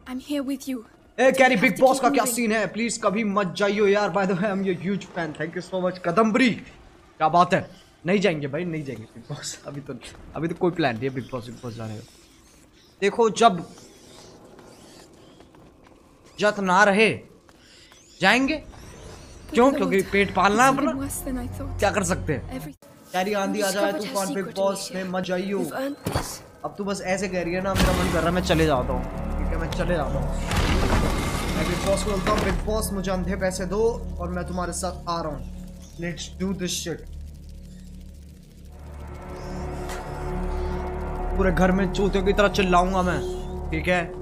I'm here with you. ए Carry, big boss का क्या सीन है? प्लीज कभी मत जाइयो यार। By the way I am your huge fan. Thank you so much Kadambari. क्या बात है। नहीं जाएंगे भाई, नहीं जाएंगे बिग बॉस। अभी तो कोई प्लान नहीं है बिग बॉस जाने का। देखो जब जत ना रहे जाएंगे। क्यों? क्योंकि पेट पालना है अपना। क्या कर सकते हैं। कैरी आंधी आ जाए तूफान, बिग बॉस में मत जाइयो। अब तू बस ऐसे कह रही है ना, मेरा मन कर रहा है मैं चले जाता हूँ। ठीक है, मैं चले जाता हूँ। मैं बिग बॉस को बोलता हूँ, बिग बॉस मुझे अंधे पैसे दो और मैं तुम्हारे साथ आ रहा हूँ। Let's do this shit. पूरे घर में चूतियों की तरह चिल्लाऊंगा मैं। ठीक है,